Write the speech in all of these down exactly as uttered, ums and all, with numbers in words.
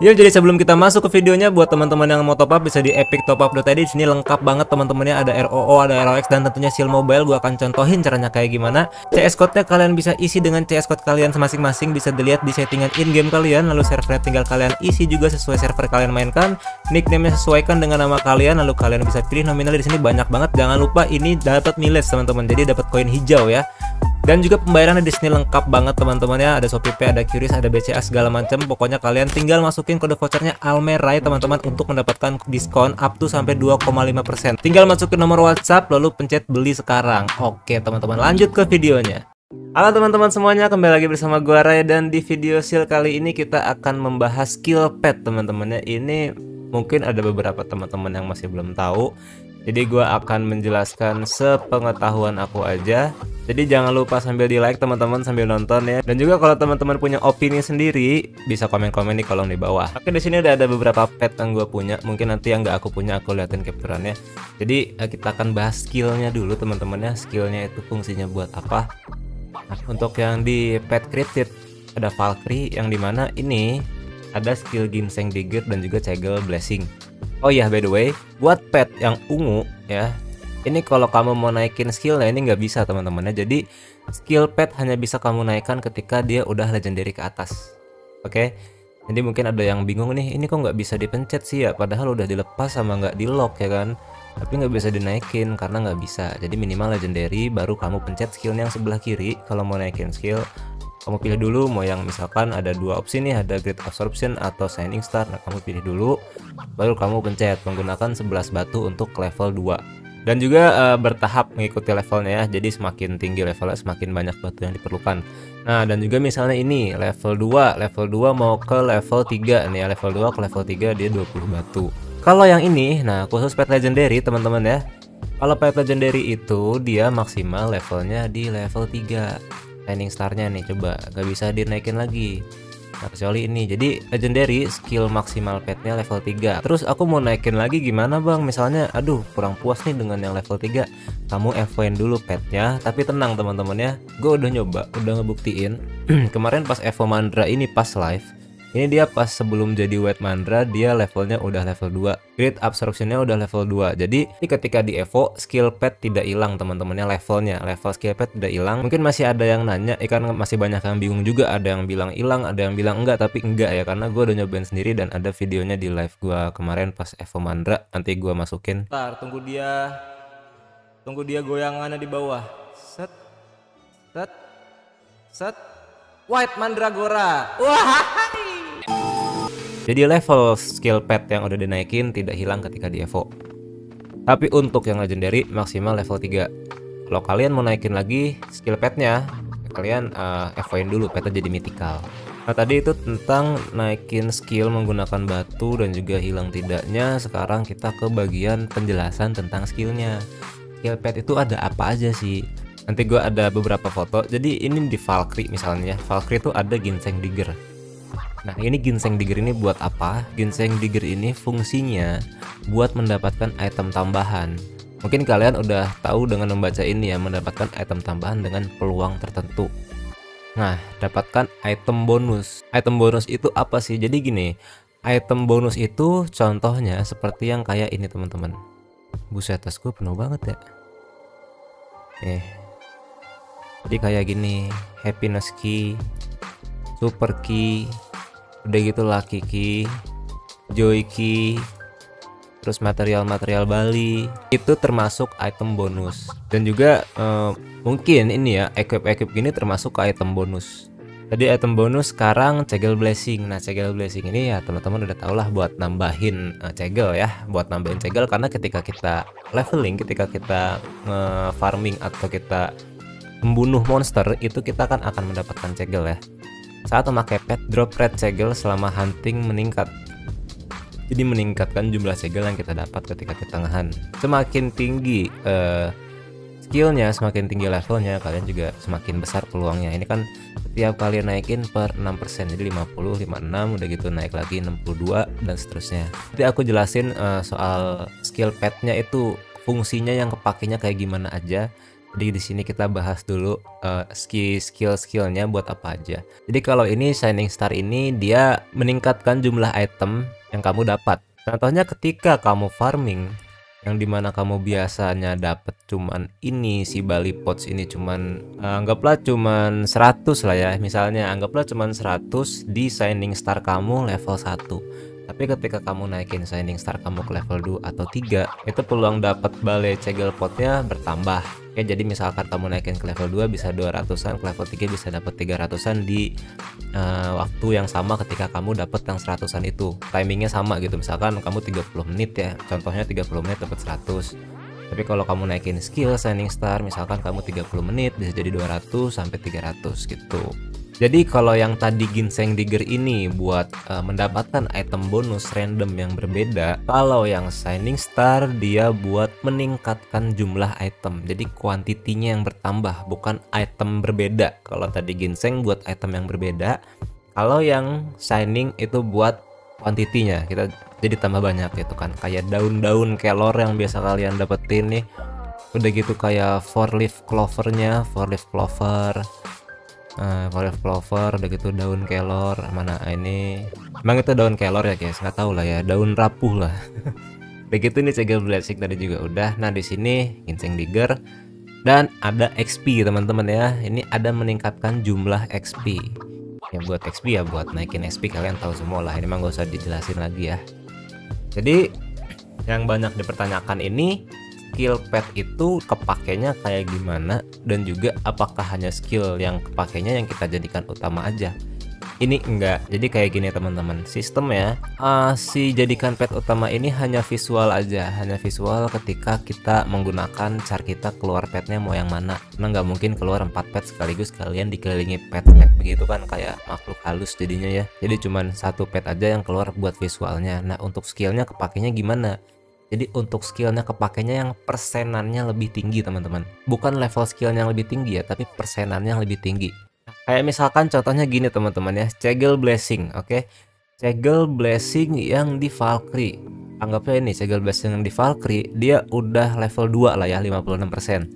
Yuk, jadi sebelum kita masuk ke videonya, buat teman-teman yang mau top up bisa di epic top up dot i d. Di sini lengkap banget teman-temannya, ada R O O, ada R O X, dan tentunya Seal Mobile. Gua akan contohin caranya kayak gimana. C S code-nya kalian bisa isi dengan C S code kalian masing-masing, bisa dilihat di settingan in-game kalian. Lalu servernya tinggal kalian isi juga sesuai server kalian mainkan. Nickname-nya sesuaikan dengan nama kalian, lalu kalian bisa pilih nominal. Di sini banyak banget. Jangan lupa ini dapat miles teman-teman, jadi dapat koin hijau ya. Dan juga pembayarannya di sini lengkap banget teman-temannya, ada Shopee Pay, ada Qris, ada B C A segala macam. Pokoknya kalian tinggal masukin kode vouchernya Almerai teman-teman untuk mendapatkan diskon up to sampai dua koma lima persen. Tinggal masukin nomor WhatsApp lalu pencet beli sekarang. Oke teman-teman, lanjut ke videonya. Halo teman-teman semuanya, kembali lagi bersama gua Ray, dan di video Seal kali ini kita akan membahas skill pet teman-temannya. Ini mungkin ada beberapa teman-teman yang masih belum tahu. Jadi gue akan menjelaskan sepengetahuan aku aja. Jadi jangan lupa sambil di like teman-teman sambil nonton ya. Dan juga kalau teman-teman punya opini sendiri bisa komen-komen di kolom di bawah. Oke, di sini udah ada beberapa pet yang gue punya. Mungkin nanti yang nggak aku punya aku liatin capturannya. Jadi kita akan bahas skillnya dulu teman-temannya. Skillnya itu fungsinya buat apa? Nah, untuk yang di pet created ada Valkyrie, yang dimana ini ada skill Ginseng Digger dan juga Cegel Blessing. Oh iya, by the way, buat pet yang ungu ya, ini kalau kamu mau naikin skillnya ini nggak bisa teman-temannya. Jadi skill pet hanya bisa kamu naikkan ketika dia udah legendary ke atas. Oke, jadi mungkin ada yang bingung nih, ini kok nggak bisa dipencet sih ya, padahal udah dilepas sama nggak di lock ya kan, tapi nggak bisa dinaikin karena nggak bisa. Jadi minimal legendary baru kamu pencet skillnya yang sebelah kiri. Kalau mau naikin skill, kamu pilih dulu mau yang misalkan ada dua opsi nih, ada Great Absorption atau Shining Star. Nah, kamu pilih dulu baru kamu pencet menggunakan sebelas batu untuk level dua. Dan juga uh, bertahap mengikuti levelnya ya. Jadi semakin tinggi levelnya semakin banyak batu yang diperlukan. Nah, dan juga misalnya ini level dua, level dua mau ke level tiga nih ya, level dua ke level tiga dia dua puluh batu. Kalau yang ini, nah khusus pet legendary teman-teman ya. Kalau pet legendary itu dia maksimal levelnya di level tiga. Shining Starnya nih coba nggak bisa dinaikin lagi. Nah, kecuali ini. Jadi legendary skill maksimal petnya level tiga. Terus aku mau naikin lagi gimana bang? Misalnya aduh kurang puas nih dengan yang level tiga. Kamu F one dulu petnya. Tapi tenang teman-teman ya, gue udah nyoba, udah ngebuktiin. Kemarin pas Evo Mandra ini pas live, ini dia pas sebelum jadi White Mandra dia levelnya udah level dua. Great Absorptionnya udah level dua. Jadi ini ketika di Evo skill pet tidak hilang teman-temannya, levelnya level skill pet tidak hilang. Mungkin masih ada yang nanya, ikan masih banyak yang bingung juga, ada yang bilang hilang, ada yang bilang enggak, tapi enggak ya, karena gue udah nyobain sendiri dan ada videonya di live gue kemarin pas Evo Mandra. Nanti gue masukin. Ntar tunggu dia, tunggu dia goyangannya di bawah. Set, set, set. White Mandragora. Wah. Jadi level skill pet yang udah dinaikin tidak hilang ketika di Evo. Tapi untuk yang legendary maksimal level tiga. Kalau kalian mau naikin lagi skill petnya, kalian uh, Evoin dulu petnya jadi mythical. Nah tadi itu tentang naikin skill menggunakan batu dan juga hilang tidaknya. Sekarang kita ke bagian penjelasan tentang skillnya. Skill pet itu ada apa aja sih? Nanti gue ada beberapa foto. Jadi ini di Valkyrie misalnya, Valkyrie itu ada Ginseng Digger. Nah ini Ginseng Digger ini buat apa? Ginseng Digger ini fungsinya buat mendapatkan item tambahan. Mungkin kalian udah tahu dengan membaca ini ya, mendapatkan item tambahan dengan peluang tertentu. Nah, dapatkan item bonus. Item bonus itu apa sih? Jadi gini, item bonus itu contohnya seperti yang kayak ini teman-teman. Buset, tasku penuh banget ya. Eh, jadi kayak gini, happiness key, super key, udah gitu lucky key, joy key, terus material-material Bali itu termasuk item bonus. Dan juga eh, mungkin ini ya equip-equip gini termasuk ke item bonus. Jadi item bonus sekarang Cegel Blessing. Nah Cegel Blessing ini ya teman-teman udah tau lah buat nambahin uh, cegel ya, buat nambahin cegel. Karena ketika kita leveling, ketika kita nge-farming atau kita membunuh monster itu kita kan akan mendapatkan cegel ya. Saat memakai pet, drop rate cegel selama hunting meningkat. Jadi meningkatkan jumlah cegel yang kita dapat ketika kita ngehunt. Semakin tinggi uh, skillnya, semakin tinggi levelnya, kalian juga semakin besar peluangnya. Ini kan setiap kalian naikin per enam persen, jadi lima puluh, lima puluh enam, udah gitu naik lagi enam puluh dua dan seterusnya. Nanti aku jelasin uh, soal skill petnya itu fungsinya yang kepakainya kayak gimana aja. Jadi di sini kita bahas dulu uh, skill skill-skillnya buat apa aja. Jadi kalau ini Shining Star ini dia meningkatkan jumlah item yang kamu dapat. Contohnya ketika kamu farming, yang dimana kamu biasanya dapat cuman ini si Bali Pots ini cuman uh, anggaplah cuman seratus lah ya. Misalnya anggaplah cuman seratus di Shining Star kamu level satu. Tapi ketika kamu naikin Shining Star kamu ke level dua atau tiga, itu peluang dapat Bale Cegel Potnya bertambah. Ya, jadi misalkan kamu naikin ke level dua bisa dua ratusan, ke level tiga bisa dapat tiga ratusan di uh, waktu yang sama ketika kamu dapat yang seratusan itu. Timingnya sama gitu. Misalkan kamu tiga puluh menit ya. Contohnya tiga puluh menit dapat seratus. Tapi kalau kamu naikin skill Shining Star, misalkan kamu tiga puluh menit bisa jadi dua ratus sampai tiga ratus gitu. Jadi kalau yang tadi Ginseng Digger ini buat uh, mendapatkan item bonus random yang berbeda, kalau yang Shining Star dia buat meningkatkan jumlah item. Jadi kuantitinya yang bertambah, bukan item berbeda. Kalau tadi Ginseng buat item yang berbeda, kalau yang Shining itu buat kuantitinya. Kita jadi tambah banyak gitu kan. Kayak daun-daun kelor yang biasa kalian dapetin nih. Udah gitu kayak four leaf clovernya, four leaf clover. Uh, four leaf clover, udah gitu daun kelor mana ini, emang itu daun kelor ya guys, nggak tahu lah ya, daun rapuh lah. Begitu nih Cegel Blessing tadi juga udah. Nah di sini Ginseng Digger dan ada X P teman-teman ya. Ini ada meningkatkan jumlah X P. Ya buat X P ya buat naikin X P, kalian tahu semua lah. Ini mah gak usah dijelasin lagi ya. Jadi yang banyak dipertanyakan ini, skill pet itu kepakainya kayak gimana, dan juga apakah hanya skill yang kepakainya yang kita jadikan utama aja. Ini enggak. Jadi kayak gini teman-teman, sistemnya uh, si jadikan pet utama ini hanya visual aja, hanya visual ketika kita menggunakan char kita keluar petnya mau yang mana. Karena nggak mungkin keluar empat pet sekaligus kalian dikelilingi pet-pet begitu kan, kayak makhluk halus jadinya ya. Jadi cuman satu pet aja yang keluar buat visualnya. Nah untuk skillnya kepakainya gimana? Jadi untuk skillnya kepakainya yang persenannya lebih tinggi teman-teman. Bukan level skillnya yang lebih tinggi ya, tapi persenannya yang lebih tinggi. Kayak misalkan contohnya gini teman-teman ya, Cegel Blessing, oke? Okay? Cegel Blessing yang di Valkyrie. Anggapnya ini Cegel Blessing yang di Valkyrie, dia udah level dua lah ya, lima puluh enam persen.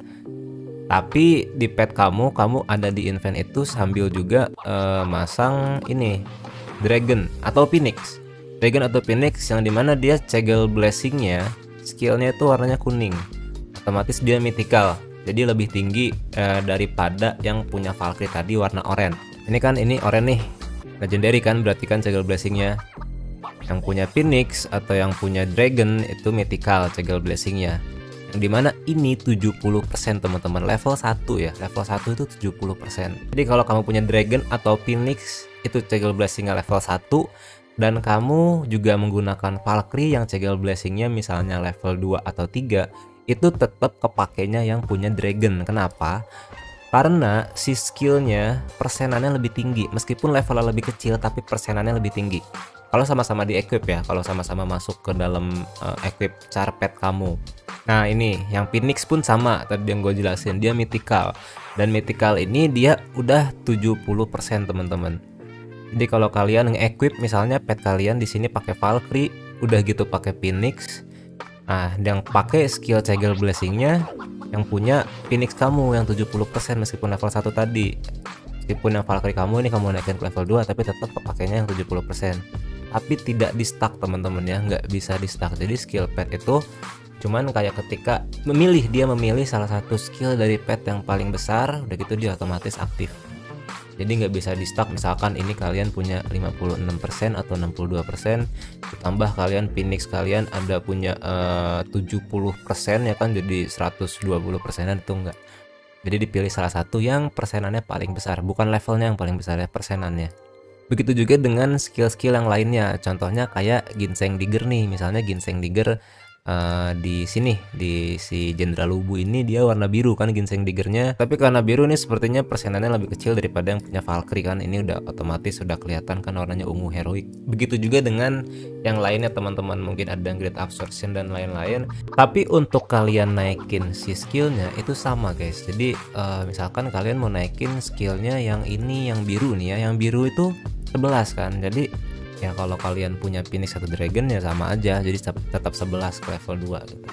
Tapi di pet kamu, kamu ada di event itu sambil juga uh, masang ini Dragon atau Phoenix. Dragon atau Phoenix yang dimana dia Cegel Blessingnya skillnya itu warnanya kuning, otomatis dia mythical, jadi lebih tinggi eh, daripada yang punya Valkyrie tadi warna oranye. Ini kan ini oranye nih, legendary kan, berarti kan Cegel Blessingnya. Yang punya Phoenix atau yang punya Dragon itu mythical Cegel Blessingnya, yang dimana ini tujuh puluh persen teman-teman, level satu ya, level satu itu tujuh puluh persen. Jadi kalau kamu punya Dragon atau Phoenix itu Cegel Blessingnya level satu, dan kamu juga menggunakan Valkyrie yang Cegel Blessingnya misalnya level dua atau tiga, itu tetap kepakainya yang punya Dragon. Kenapa? Karena si skillnya persenannya lebih tinggi, meskipun levelnya lebih kecil tapi persenannya lebih tinggi. Kalau sama-sama di equip ya, kalau sama-sama masuk ke dalam uh, equip char pet kamu. Nah ini yang Phoenix pun sama tadi yang gue jelasin, dia mythical, dan mythical ini dia udah tujuh puluh persen teman-teman. Jadi kalau kalian nge-equip misalnya pet kalian di sini pakai Valkyrie, udah gitu pakai Phoenix, nah yang pakai skill Cegel Blessingnya yang punya Phoenix kamu yang tujuh puluh persen meskipun level satu tadi. Meskipun yang Valkyrie kamu ini kamu naikin ke level dua, tapi tetap kepakainya yang tujuh puluh persen. Tapi tidak di stack teman-teman ya, nggak bisa di stack. Jadi skill pet itu cuman kayak ketika memilih, dia memilih salah satu skill dari pet yang paling besar, udah gitu dia otomatis aktif. Jadi nggak bisa di stack. Misalkan ini kalian punya lima puluh enam persen atau enam puluh dua persen, ditambah kalian Phoenix kalian ada punya uh, tujuh puluh persen ya kan, jadi seratus dua puluh persenan, itu enggak. Jadi dipilih salah satu yang persenannya paling besar, bukan levelnya yang paling besar ya, persenannya. Begitu juga dengan skill-skill yang lainnya. Contohnya kayak Ginseng Digger nih, misalnya Ginseng Digger Uh, di sini di si Jenderal Lubu ini dia warna biru kan Ginseng Diggernya, tapi karena biru nih sepertinya persenannya lebih kecil daripada yang punya Valkyrie kan. Ini udah otomatis sudah kelihatan kan warnanya ungu heroik. Begitu juga dengan yang lainnya teman-teman, mungkin ada Great Absorption dan lain-lain. Tapi untuk kalian naikin si skillnya itu sama guys. Jadi uh, misalkan kalian mau naikin skillnya yang ini, yang biru nih ya, yang biru itu sebelas kan. Jadi ya kalau kalian punya Phoenix atau Dragon ya sama aja, jadi tetap sebelas ke level dua gitu.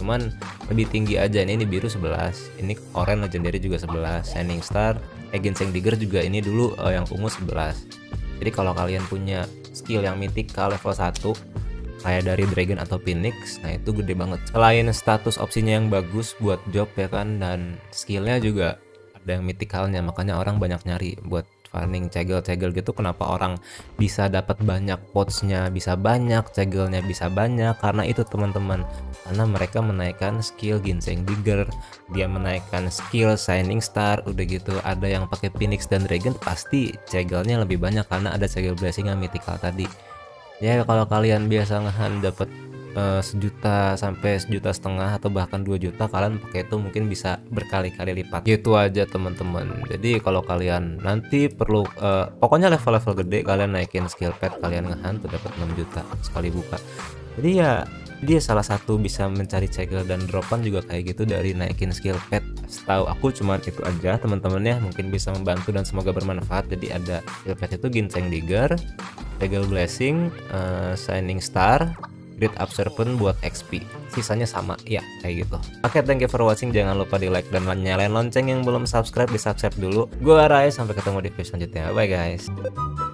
cuman lebih tinggi aja. Ini, ini biru sebelas, ini orange legendary juga sebelas, Shining Star, eh Ginseng Digger juga ini dulu uh, yang ungu sebelas. Jadi kalau kalian punya skill yang mythical level satu kayak dari Dragon atau Phoenix, nah itu gede banget. Selain status opsinya yang bagus buat job ya kan, dan skillnya juga ada yang mythicalnya, makanya orang banyak nyari buat farming cegel-cegel gitu. Kenapa orang bisa dapat banyak potsnya bisa banyak, cegelnya bisa banyak, karena itu teman-teman, karena mereka menaikkan skill Ginseng Digger, dia menaikkan skill Shining Star, udah gitu ada yang pakai Phoenix dan Dragon, pasti cegelnya lebih banyak karena ada cegel blessing yang mythical tadi. Ya kalau kalian biasa ngehan dapat uh, sejuta sampai sejuta setengah atau bahkan dua juta, kalian pakai itu mungkin bisa berkali-kali lipat. Gitu aja teman-teman. Jadi kalau kalian nanti perlu uh, pokoknya level-level gede, kalian naikin skill pad, kalian ngehan tuh dapat enam juta sekali buka. Jadi ya dia salah satu bisa mencari cegel dan dropan juga kayak gitu dari naikin skill pad. Setahu aku cuman itu aja teman-teman ya, mungkin bisa membantu dan semoga bermanfaat. Jadi ada skill pad itu Ginseng Digger, Cegel Blessing, uh, Shining Star, Great Up Serpent buat X P, sisanya sama ya kayak gitu. Oke, okay, thank you for watching, jangan lupa di like dan nyalain lonceng yang belum subscribe, di subscribe dulu. Gua Rai, sampai ketemu di video selanjutnya, bye guys.